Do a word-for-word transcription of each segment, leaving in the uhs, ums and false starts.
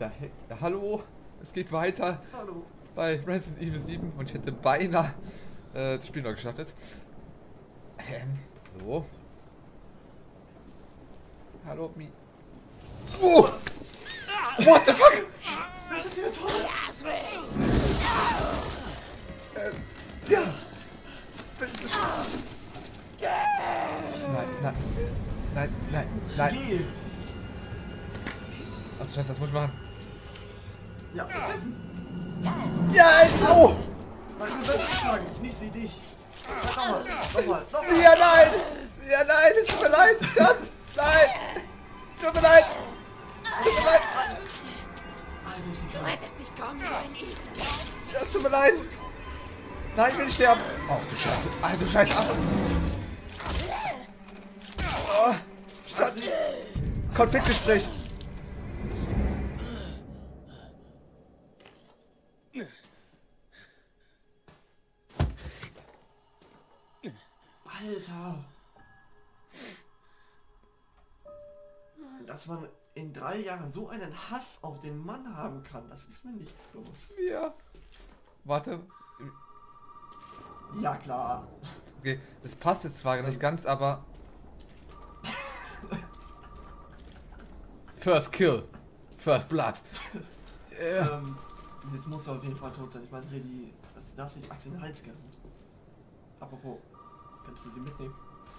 Da, da, hallo, es geht weiter. Hallo. Bei Resident Evil sieben und ich hätte beinahe äh, das Spiel noch gestartet. Ähm, so. Hallo, Mi. Oh! What the fuck? Wer ist hier tot? Ähm, ja. Nein, nein. Nein, nein, nein. Geh. Achso, scheiße, das muss ich machen. Ja, kämpfen. Ja, au! Nein, du sollst nicht schlagen, nicht sie dich. Nochmal, nochmal, nochmal. Ja, nein! Ja, nein, es tut mir leid, Schatz! Nein! Tut mir leid! Tut mir leid! Alter, ist die Du krank. hättest nicht kommen sollen, Ethan. Es tut mir leid! Nein, ich will nicht sterben! Ach du Scheiße! Ach du Scheiße! Ach du... Oh, Schatz! Konfliktgespräch! Alter. Dass man in drei Jahren so einen Hass auf den Mann haben kann, das ist mir nicht bewusst. Ja. Warte. Ja, klar. Okay, das passt jetzt zwar nicht ganz, aber... First Kill. First Blood. Ja. Ähm, jetzt muss er auf jeden Fall tot sein. Ich meine, hier die... Das, da hast du die Achse in den Hals gerammt. Apropos, kannst du sie mitnehmen?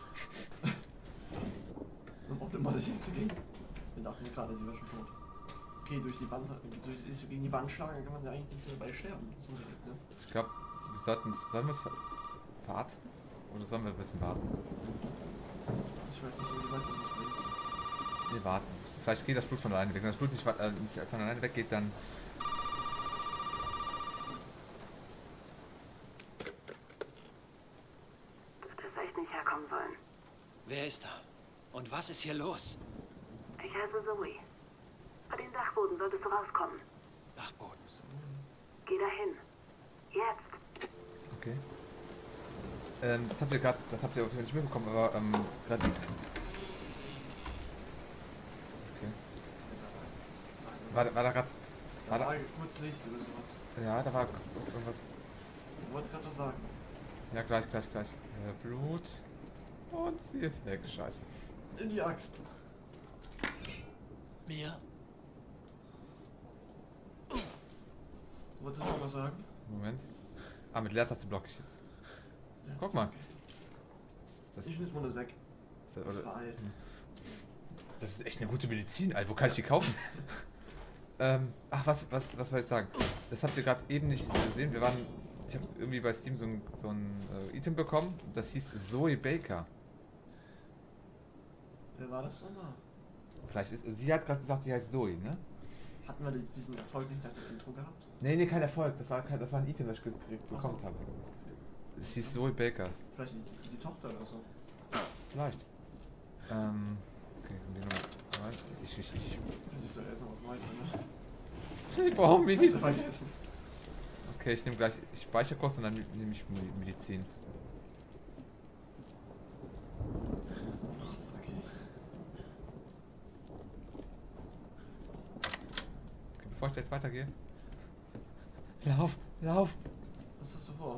Um auf den Mann zu gehen. Wir dachten gerade, sie wäre schon tot. Okay, durch die Wand, so ist es gegen die Wand schlagen, dann kann man sie eigentlich nicht so dabei sterben. So direkt, ne? Ich glaube, wir sollten... Sollen wir es ver verarzten? Oder sollen wir ein bisschen warten? Ich weiß nicht, wie weit das uns bringt. Wir warten. Vielleicht geht das Blut von alleine weg. Wenn das Blut nicht, äh, nicht von alleine weggeht, dann... Das echt nicht herkommen sollen. Wer ist da? Und was ist hier los? Ich heiße Zoe. Bei den Dachboden solltest du rauskommen. Dachboden. Geh dahin. Jetzt. Okay. Ähm, das habt ihr gerade... Das habt ihr auf jeden Fall nicht mitbekommen, aber ähm, gerade... Okay. War, war da gerade... War Da da... war kurz Licht oder sowas. Ja, da war irgendwas... Du wolltest gerade was sagen. Ja, gleich, gleich, gleich. Äh, Blut. Und sie ist weg. Scheiße. In die Axt. Mir? Du wolltest noch was sagen? Moment. Ah, mit Leertaste blocke ich jetzt. Ja, Guck ist mal. okay. Das, das, Ich bin jetzt weg. das, Das das, verheilt. das ist echt eine gute Medizin, Alter. Wo kann ich die kaufen? ähm, ach, was, was, was soll ich sagen? Das habt ihr gerade eben nicht gesehen. Wir waren... Ich habe irgendwie bei Steam so ein, so ein äh, Item bekommen. Das hieß Zoe Baker. Wer war das nochmal? Vielleicht ist... Sie hat gerade gesagt, sie heißt Zoe, ne? Hatten wir diesen Erfolg nicht nach dem Intro gehabt? Nee, nee, kein Erfolg. Das war, kein, das war ein Item, das ich ge ge bekommen habe. Es hieß Zoe Baker. Vielleicht die, die Tochter oder so. Vielleicht. Ähm... Okay, und die Nummer... Ich, ich, ich... Hättest du erst noch was Neues, ne? Ich brauche Kannst du Medizin. vergessen. Okay, ich nehme gleich... Ich speichere kurz und dann nehme ich Medizin. Okay. Okay, bevor ich da jetzt weitergehe... Lauf! Lauf! Was hast du vor?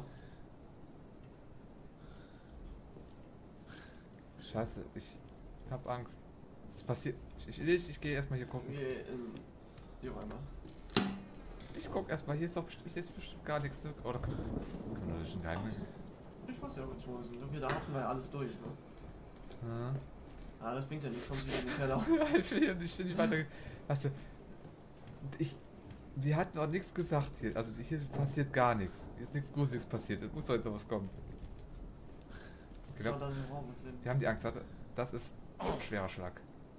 Scheiße, ich hab Angst. Es passiert... Ich, ich, ich gehe erstmal hier gucken. Geh in... Hier einmal. Ich guck erstmal, hier ist doch bestimmt, hier ist bestimmt gar nichts. Ne? Oder können können wir das schon geheim? Ich weiß ja, wo wir sind. Okay, da hatten wir ja alles durch, ne? Ja. Ah, das bringt ja nichts, kommst wieder in den Keller. ich will hier- ich will nicht weiter... Weißt du... Ich... Die hat noch nichts gesagt hier. Also hier passiert gar nichts. Hier ist nichts Gruseliges passiert. Es muss doch jetzt noch was kommen. Das Genau. war dann im Raum mit dem... Die haben die Angst. Warte. Das ist ein schwerer Schlag.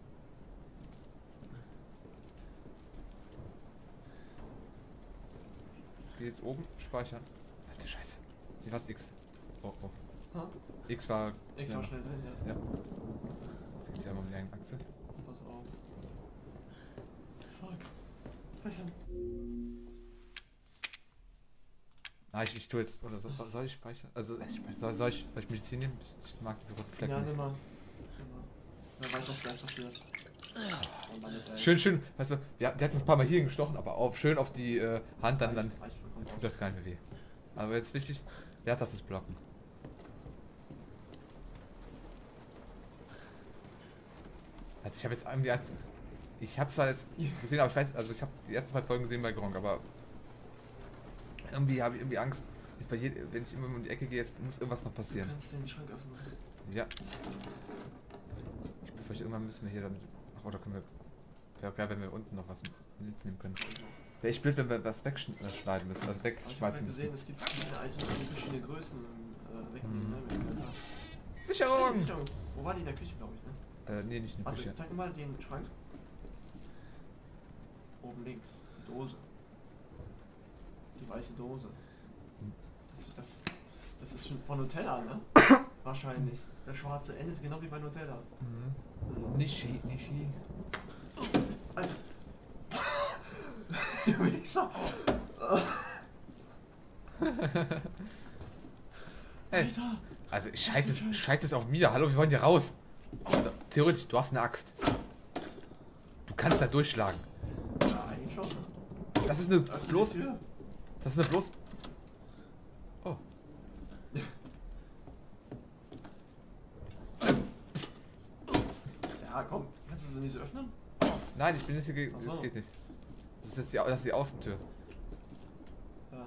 Geh jetzt oben, speichern. Alter Scheiße. Hier war's X. Oh, oh. Ha? X war... Ich ja. war schnell drin, ja. Ja. Jetzt hier einmal um die eigene Achse. Pass auf. Fuck. Speichern. Ah, ich, ich tue jetzt... Oder soll, soll ich speichern? Also, ich, soll, soll, ich, soll ich Medizin nehmen? Ich mag diese roten Flecken Ja, nicht. nimm mal. Nimm mal. Wer weiß, was gleich passiert. Oh Mann, ey. Schön, schön. Weißt du, ja, der hat uns ein paar Mal hier gestochen, aber auf, schön auf die äh, Hand, dann, dann Reicht- reicht vollkommen tut aus. das gar nicht mehr weh. Aber jetzt wichtig, wer hat das das Blocken? Also ich habe jetzt irgendwie als... Ich habe zwar jetzt gesehen, aber ich weiß, also ich habe die ersten zwei Folgen gesehen bei Gronk, aber irgendwie habe ich irgendwie Angst, jetzt bei je, wenn ich immer um die Ecke gehe, jetzt muss irgendwas noch Du passieren. kannst den Schrank öffnen. Ja. Ich befürchte, irgendwann müssen wir hier damit... Ach, oder können wir... Wäre geil, wenn wir unten noch was mitnehmen können. Wäre echt blöd, wenn wir was wegschneiden müssen, also Aber ich habe wegschmeißen gesehen, müssen. es gibt viele Items, die verschiedene Größen äh, wegnehmen, Mhm. ne? Im Inventar. Sicherung! Hey, Sicherung. Wo war die in der Küche, glaube ich, ne? Äh, nee, nicht in der Warte, Küche. zeig mir mal den Schrank. Oben links, die Dose. Die weiße Dose. Das, das, das, das ist von Nutella, ne? Wahrscheinlich. Der schwarze N ist genau wie bei Nutella. Mhm. Nishi, Nishi. Alter. Du Wichser. Hey, Alter. also Was scheiß ist es, das? scheiß es auf mir. Hallo, wir wollen hier raus. Also, theoretisch, du hast eine Axt. Du kannst da durchschlagen. Ja, eigentlich schon. Ne? Das ist eine Also bloß... die Tür. Das ist eine bloß... Oh. Ja, komm. Kannst du sie nicht so öffnen? Nein, ich bin jetzt hier... ge- Ach Das so. geht nicht. Das ist, jetzt die, Au- das ist die Außentür. Ja.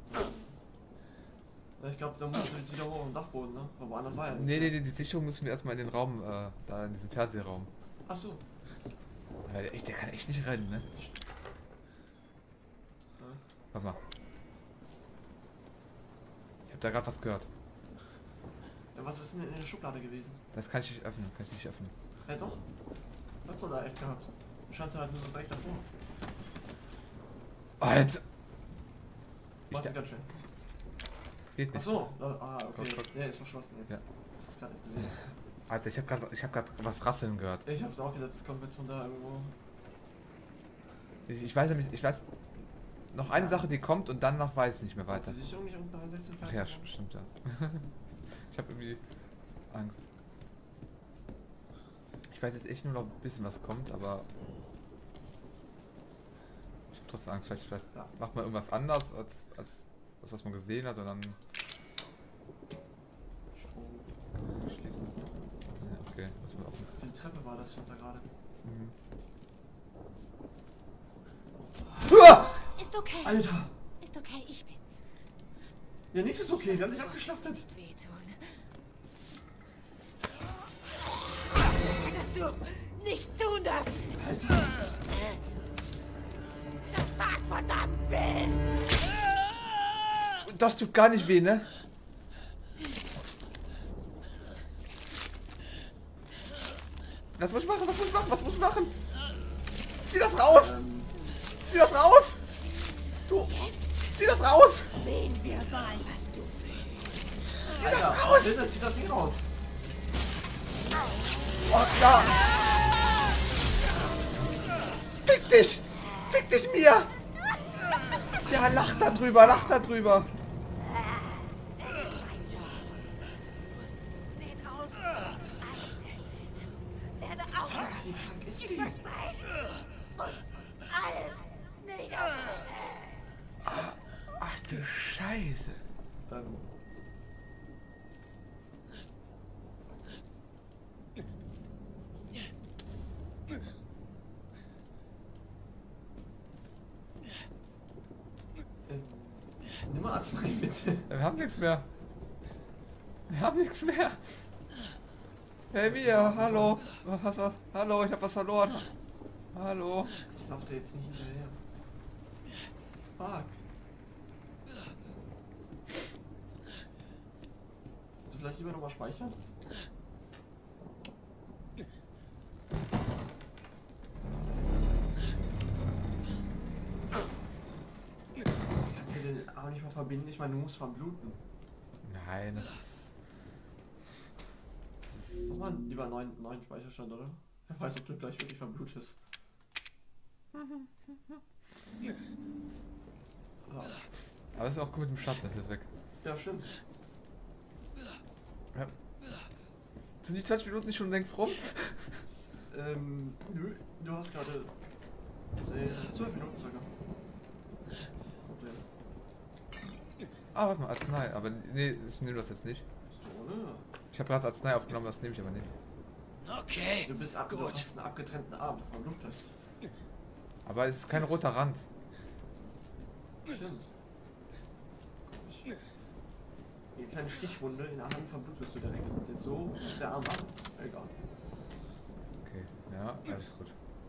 Ja, ich glaube, da musst du jetzt wieder hoch am Dachboden, ne? Aber woanders war ja nicht. Nee, nee, nee, die Sicherung müssen wir erstmal in den Raum, äh, da in diesem Fernsehraum. Ach so. Aber der, echt, der kann echt nicht rennen, ne? Ja. Warte mal. Ich hab da gerade was gehört. Ja, was ist denn in der Schublade gewesen? Das kann ich nicht öffnen, kann ich nicht öffnen. Ja, doch. Hat's doch da F gehabt. Du standst halt nur so direkt davor. Alter! Ich, Warte da- ganz schnell. das geht Ach nicht. so. Ah, okay. Guck, guck. Jetzt, nee, ist verschlossen jetzt. Ja. Das ist gerade nicht gesehen. Alter, ich hab gerade ich hab grad was rasseln gehört. Ich hab's auch gedacht, das kommt jetzt von da irgendwo. Ich, ich weiß nämlich, ich weiß noch eine Sache, die kommt und dann noch weiß ich nicht mehr Hat weiter. die Sicherung nicht unten an letzten Ach ja, Fenster? st- stimmt ja. Ich habe irgendwie Angst. Ich weiß jetzt echt nur noch ein bisschen, was kommt, aber ich habe trotzdem Angst. Vielleicht, vielleicht Ja. macht man irgendwas anders als, als das, was man gesehen hat, und dann Strom. kann man sich schließen. Ja, okay, lass mal offen. Wie die Treppe war das, stand da gerade. Mhm. Ist okay. Alter! Ist okay, ich bin's. Ja, nichts ist okay, die haben dich abgeschlachtet. Nicht wehtun. Hättest du nicht tun dürfen. Alter! Das tat verdammt weh. Das tut gar nicht weh, ne? Was muss ich machen? Was muss ich machen? Was muss ich machen? Zieh das raus! Ähm, Zieh das raus! Du! Zieh das raus! Sehen wir mal, was du willst. Zieh das Alter, raus! Hilfe, zieh das Ding raus! Oh, ja! Fick dich! Fick dich mir! Ja, lach da drüber, lach da drüber! Den aus. Werde auch Alter, wie krank ist die? alles nieder. Ach du Scheiße! Ähm. Ähm, Nimm mal Arznei, bitte. Wir haben nichts mehr. Wir haben nichts mehr. Hey Mia, hallo. Was, was? Hallo, ich hab was verloren. Hallo. Ich lauf da jetzt nicht hinterher. Fuck. Willst du vielleicht lieber nochmal speichern? Kannst du den auch nicht mal verbinden? Ich meine, du musst verbluten. Nein, das ist... Das ist... Mach mal lieber einen neuen, neuen Speicherstand, oder? Wer weiß, ob du gleich wirklich verblutest. Ah, Aber das ist auch gut mit dem Schatten, das ist jetzt weg. ja, stimmt. Ja. Sind die zwanzig Minuten nicht schon längst rum? Ähm, nö, du hast gerade zwölf Minuten circa. Problem. Ah, warte mal, Arznei. Aber nee, ich nehme das jetzt nicht. Pistole? Ich habe gerade Arznei aufgenommen, das nehme ich aber nicht. Okay. Du bist ab, du Gut. hast einen abgetrennten Arm vom Bluttest. Aber es ist kein roter Rand. Stimmt. Komisch. Eine kleine Stichwunde in der Hand verblutest du direkt. Und jetzt so ist der Arm ab. Egal. Okay, ja, alles gut.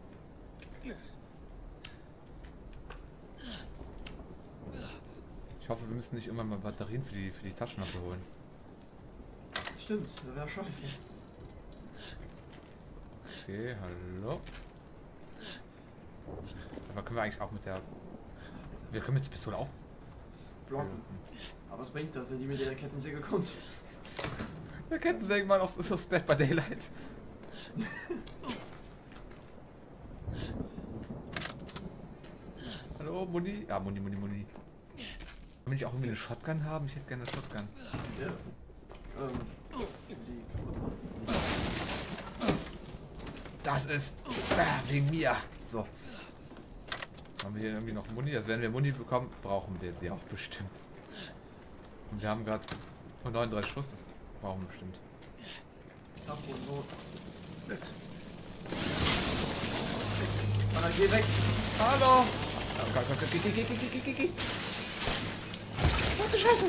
Ich hoffe, wir müssen nicht immer mal Batterien für die, für die Taschenlampe holen. Stimmt, das wäre scheiße. Okay, hallo. Aber können wir eigentlich auch mit der... Wir können mit der Pistole auch... Blocken. Aber was bringt das, wenn die mit der Kettensäge kommt? Der Kettensägenmann aus, aus Dead by Daylight. Hallo, Muni? Ja, Muni, Muni, Muni. Will ich auch irgendwie eine Shotgun haben? Ich hätte gerne eine Shotgun. Ja. Ähm, sind die kaputt machen? Das ist ah, wegen mir. So. Haben wir hier irgendwie noch Muni? Also wenn wir Muni bekommen, brauchen wir sie auch bestimmt. Und wir haben gerade neununddreißig Schuss, das brauchen wir bestimmt. Ab und so. Mann, geh weg! Hallo! Oh Gott, Gott, Gott, geh, geh, geh, geh, geh, geh, geh. Ach du Scheiße!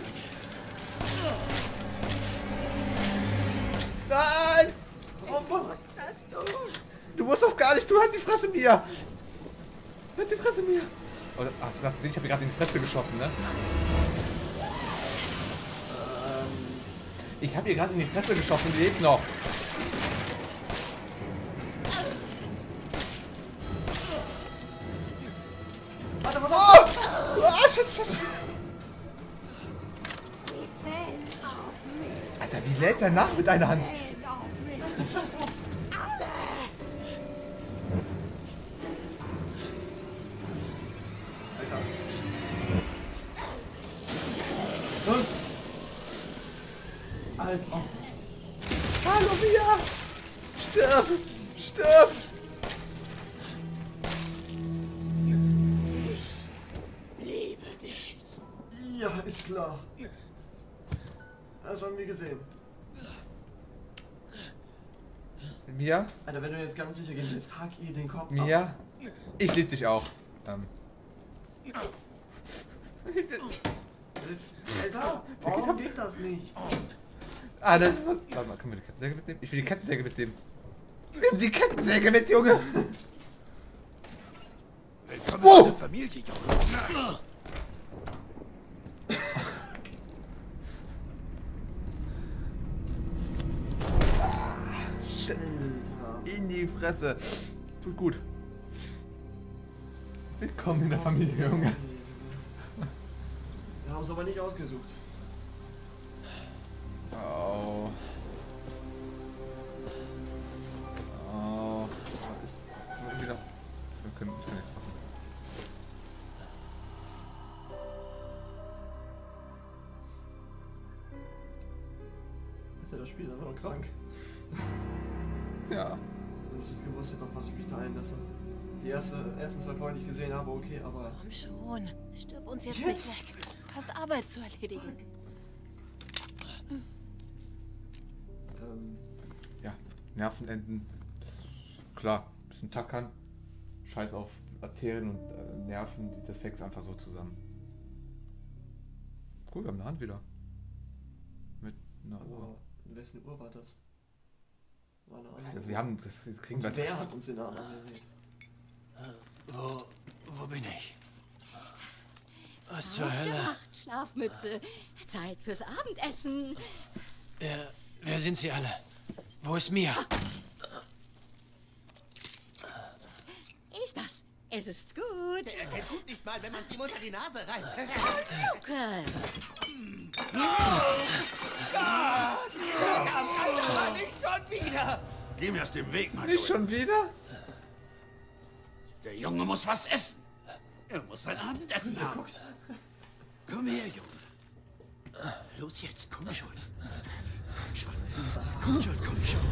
Nein! Oh, Mann. Du musst das gar nicht tun, halt die Fresse mir! Halt die Fresse mir! Oder, ach, das hast du gesehen, ich habe gerade in die Fresse geschossen, ne? Ähm, Ich habe ihr gerade in die Fresse geschossen, die lebt noch. warte, warte! Oh! Ah, Scheiße, Scheiße! Alter, wie lädt der nach mit einer Hand? Alter. Und? Als ob. Hallo, Mia! Stirb! Stirb! Liebe dich. Ja, ist klar. Das haben wir gesehen. Mia? Alter, wenn du jetzt ganz sicher gehen willst, hack ihr den Kopf ab. Mia? Ich lieb dich auch. Ähm. Das, Alter, warum geht das nicht? Ah, das ist was. Warte mal, können wir die Kettensäge mitnehmen? Ich will die Kettensäge mitnehmen. Nimm die Kettensäge mit, Junge! Willkommen Wo? in der Familie, Junge. Alter. In die Fresse. Tut gut. Willkommen in der Familie, Junge. Wir haben es aber nicht ausgesucht. Oh. Oh. Ist irgendwie noch. Wir können, wir können jetzt machen. Alter, das Spiel ist einfach noch krank. Ja. Wenn ich das gewusst hätte, auf was ich mich da einlasse. Die erste, ersten zwei Folgen, die ich gesehen habe, okay, aber... Komm schon. Stirb uns jetzt, Jetzt? nicht weg. Du hast Arbeit zu erledigen. Ähm, Ja. Nervenenden. Das ist klar. Bisschen tackern. Scheiß auf Arterien und äh, Nerven. Das wächst einfach so zusammen. Cool, wir haben eine Hand wieder. Mit einer Uhr. aber in wessen Uhr war das? War eine andere. Also wir haben das, das kriegen Und wir. wer hat uns den Arm angelegt? Wo, wo bin ich? Was zur Hölle? Aufgewacht, Schlafmütze. Zeit fürs Abendessen. Wer, wer sind Sie alle? Wo ist Mia? Ist das? Es ist gut. Er kennt gut nicht mal, wenn man es ihm unter die Nase reibt. Lukas. Nicht schon wieder! Geh mir aus dem Weg, Mann. Nicht schon wieder? Der Junge muss was essen. Er muss sein Abendessen haben. Komm her, Junge. Los jetzt, komm schon. Komm schon, komm schon.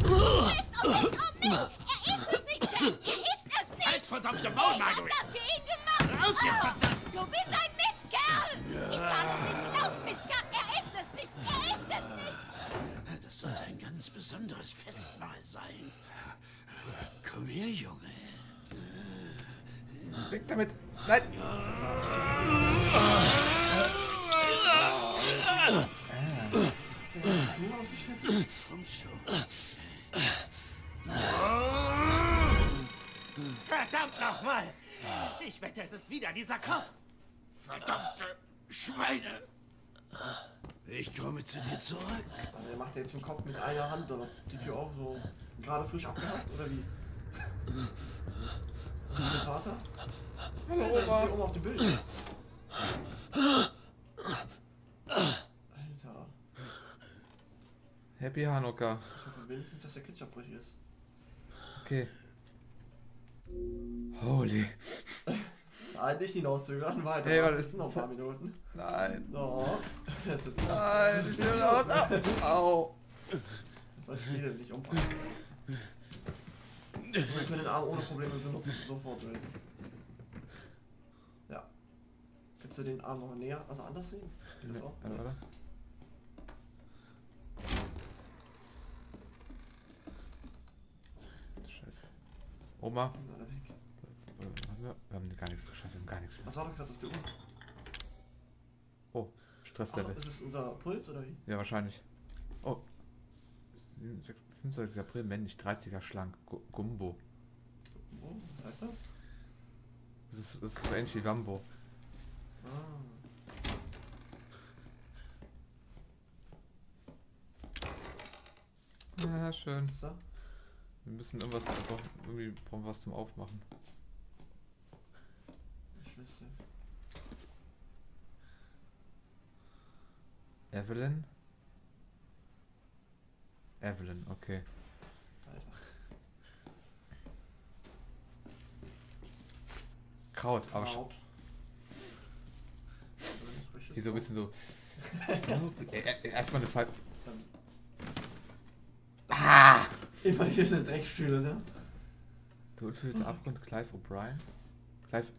Halt verdammte Maul, Margaret! Was für ihn gemacht? Raus hier, verdammt! Du bist ein Mistkerl! Ich kann es nicht glauben, Mistkerl. Er ist es nicht. Er ist es nicht. Das sollte ein ganz besonderes Festmahl sein. Komm her, Junge. Weg damit! Nein! Zunge ausgeschnitten? Komm schon. Verdammt nochmal! Ich wette, es ist wieder dieser Kopf! Verdammte Schweine! Ich komme zu dir zurück. Also der macht jetzt den Kopf mit einer Hand oder die Tür auf, so gerade frisch abgehackt oder wie? Und der Vater? Hallo, Ja, das ist Oma. hier oben auf dem Bild. Alter. Happy Hanukkah. Ich hoffe wenigstens, dass der Ketchup frisch ist. Okay. Holy. Nein, nicht hinauszögern, weiter. Ey, was Es ist sind noch ein das? paar Minuten. Nein. No. Das ist Nein, ich will raus. Au. Au. Das soll Spiel nicht umfangen. Wir können den Arm ohne Probleme benutzen, sofort durch. Ja. Kannst du den Arm noch näher, also anders sehen? Geht das auch? Warte, warte. Scheiße. Oma. Die sind alle weg. Äh, haben wir? Wir haben gar nichts geschafft, wir haben gar nichts Was mehr. war das gerade auf der Uhr? Oh, Ach, Stresslevel. ist es unser Puls oder wie? Ja, wahrscheinlich. Oh. fünfundzwanzigster April, männlich, dreißiger schlank. Gu- Gumbo. Oh, was heißt das? Das ist, das ist so ähnlich wie Wambo. Ah. Ja, schön. Was ist da? Wir müssen irgendwas, wir brauchen- irgendwie brauchen wir was zum Aufmachen. Schlüssel. Evelyn? Evelyn, okay. Alter. Kraut, aber sch- Kraut. Frisches die so ein Kraut. bisschen so. so äh, äh, erstmal eine Fall. Dann Ah! immer diese Dreckstühle, ne? Der unfüllte Abgrund, Clive O'Brien. Clive.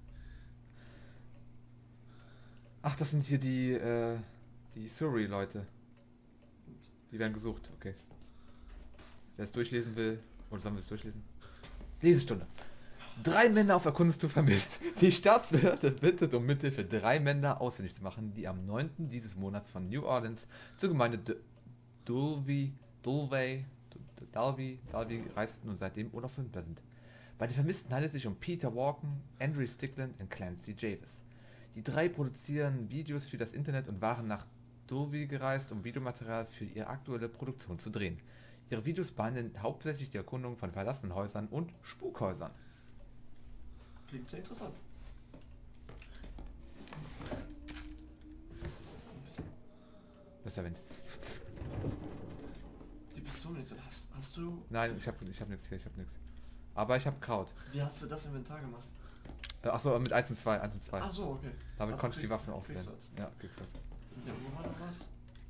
Ach, das sind hier die, äh, die Surrey-Leute. Die werden gesucht, okay. Wer es durchlesen will, oder sollen wir es durchlesen? Lesestunde. Drei Männer auf Erkundungstour vermisst. Die Staatsbehörde bittet um Mittel für drei Männer ausfindig zu machen, die am neunten dieses Monats von New Orleans zur Gemeinde D- Dulvey, Dulvey, D- Dalby, Dalby reisten und seitdem unauffindbar sind. Bei den Vermissten handelt es sich um Peter Walken, Andrew Stickland und Clancy Javis. Die drei produzieren Videos für das Internet und waren nach Dulvey gereist, um Videomaterial für ihre aktuelle Produktion zu drehen. Ihre Videos behandeln hauptsächlich die Erkundung von verlassenen Häusern und Spukhäusern. Klingt sehr interessant. Das ist der Wind. Die Pistole nicht so. Hast, hast du. Nein, ich habe ich hab nichts hier, ich habe nichts. Aber ich habe Kraut. Wie hast du das Inventar gemacht? Äh, Achso, mit eins und zwei, eins und zwei. Ach so, okay. Damit Also konnte ich die krieg- Waffen kriegst auswählen. du jetzt. Ja, kriegst du. In der Uhr war noch was?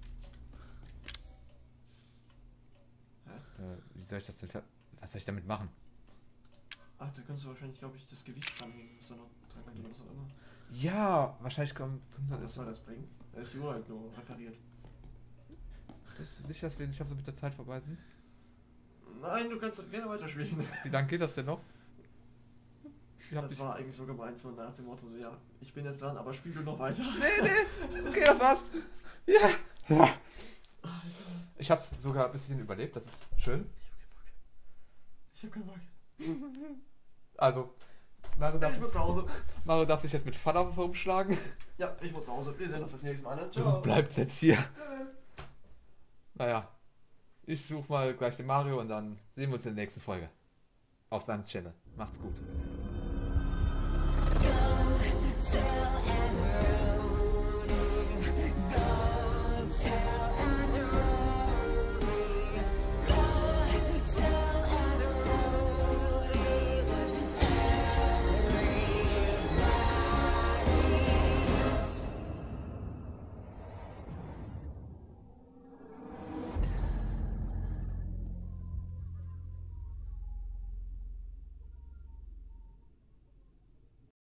Äh, wie soll ich das denn ver... Was soll ich damit machen? Ach, da kannst du wahrscheinlich, glaube ich, das Gewicht dranhängen, was da noch dran kommt oder was auch immer. Ja, wahrscheinlich kommt... kommt Aber das was soll das bringen? Da ist die Uhr halt nur repariert. Bist du sicher, dass wir nicht so mit der Zeit vorbei sind? Nein, du kannst gerne weiterspielen. Wie lange geht das denn noch? Ich hab Das nicht... war eigentlich so gemeint, so nach dem Motto, so ja, ich bin jetzt dran, aber spiel du noch weiter. Nee, nee. Okay, das war's. Ja. Ja. Ich hab's sogar ein bisschen überlebt, das ist schön. Ich hab keinen Bock. Ich hab keinen Bock. Also, Mario darf, Ich muss nach Hause. Mario darf sich jetzt mit Vater rumschlagen. Ja, ich muss nach Hause. Wir sehen uns das nächste Mal. Ne? Du Ciao. bleibst jetzt hier. Naja, ich suche mal gleich den Mario und dann sehen wir uns in der nächsten Folge. Auf seinem Channel. Macht's gut. Tell